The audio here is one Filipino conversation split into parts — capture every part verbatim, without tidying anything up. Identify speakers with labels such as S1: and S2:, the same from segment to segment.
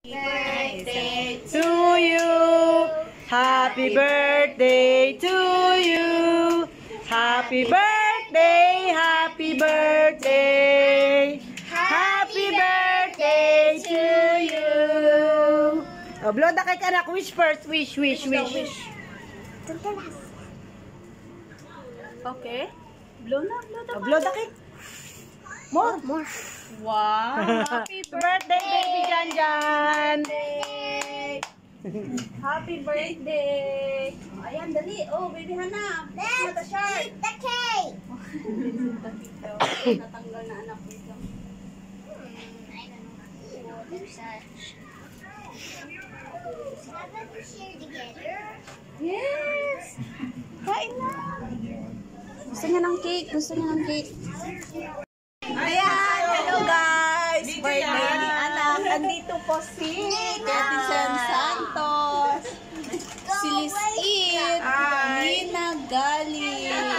S1: Birthday to you. Happy birthday to you. Happy birthday, happy birthday. Happy birthday to you. Oh, blow the cake, anak. Wish first. Wish, wish, wish. Okay. Blow na, blow the, oh, blow the cake. More, more. Wow. Happy birthday, baby Jan Jan. Happy birthday. Ayan, dali. Oh, baby Hana.
S2: Let's eat the cake.
S1: Natanggal na anak dito.
S2: I don't know. There's such. Have we share together?
S1: Yes. Kain na. Gusto niya ng cake. Gusto niya ng cake. Ayan. Hello guys. Birthday ni anak. Andito po si Ketisen Santos. Si Lisit. Nina Gali.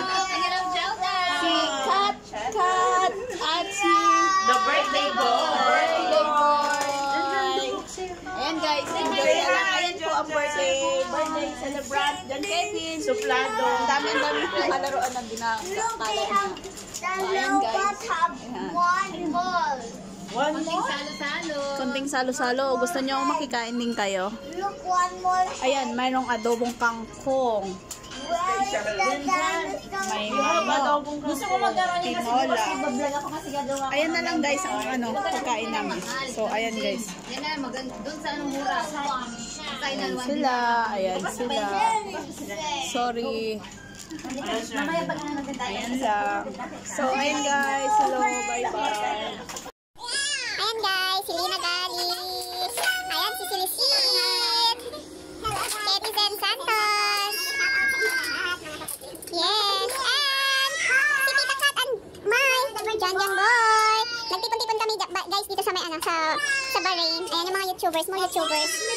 S1: Si Kat Kat. At si
S3: The birthday boy.
S1: Birthday boy. Ayan guys. Enjoy na lang. Ayan po ang birthday. Birthday celebrant. Jan Kevin.
S3: Suplado.
S1: Ang dami-dami po kalaroan na ginagawa niya. Ayan guys.
S2: One ball.
S3: One
S1: Konting salo-salo. Konting salo-salo. Gusto niyo makikain din kayo?
S2: Look, one more.
S1: Ayan, mayroong adobong kangkong.
S2: Where is the dinosaur?
S1: May mamo.
S3: Gusto ko magkaroon niya kasi
S1: Tinola.
S3: bablog ako kasi gagawa.
S1: Ayan na lang guys ang ano, pagkain namin. So, ayan guys.
S3: Yan na, maganda. Doon sa anong mura.
S1: Ayan sila. Ayan sila. Sorry.
S3: Mamaya pag na nagkita.
S1: Ayan lang. So, ayan guys. Hello. Bye-bye.
S2: Ayan guys, si Lina Galis. Ayan si Silisit. Ketisen Santos. Yes, and si Tita Kat and my Jan Jan boy. Nagtipon-tipon kami guys dito sa may ano sa sa Bahrain. Ayan yung mga YouTubers, mga YouTubers.